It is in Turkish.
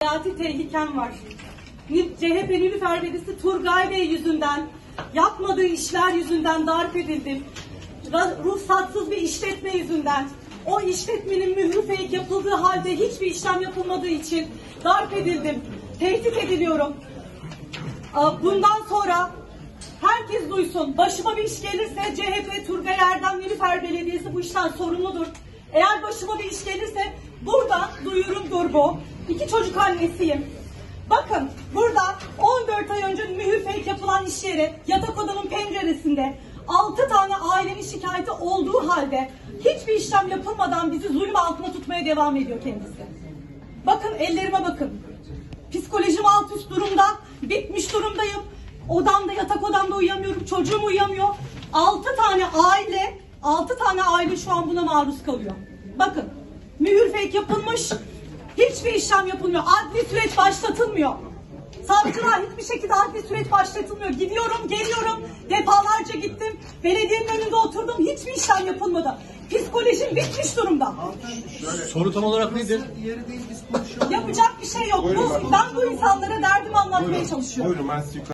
Hayati tehlikem var. CHP Nilüfer Velisi Turgay Bey yüzünden, yapmadığı işler yüzünden darp edildim. Ruhsatsız bir işletme yüzünden, o işletmenin mührü fake yapıldığı halde hiçbir işlem yapılmadığı için darp edildim. Tehdit ediliyorum. Bundan sonra herkes duysun, başıma bir iş gelirse CHP Turgay Erdem Nilüfer Belediyesi bu işten sorumludur. Eğer başıma bir iş gelirse burada duyurumdur bu. 2 çocuk annesiyim. Bakın burada 14 ay önce mühür fake yapılan iş yeri yatak odanın penceresinde 6 tane ailenin şikayeti olduğu halde hiçbir işlem yapılmadan bizi zulüm altına tutmaya devam ediyor kendisi. Bakın ellerime bakın. Psikolojim alt üst durumda, bitmiş durumdayım. Odamda, yatak odamda uyuyamıyorum, çocuğum uyuyamıyor. 6 tane aile şu an buna maruz kalıyor. Bakın, mühür fake yapılmış, hiçbir işlem yapılmıyor. Adli süreç başlatılmıyor. Savcılar hiçbir şekilde adli süreç başlatılmıyor. Gidiyorum, geliyorum, defalarca gittim. Belediyenin önünde oturdum, hiçbir işlem yapılmadı. Psikolojim bitmiş durumda. Soru tam olarak nedir? Yapacak bir şey yok. Ben bu insanlara derdimi anlatmaya çalışıyorum. Buyurun, ben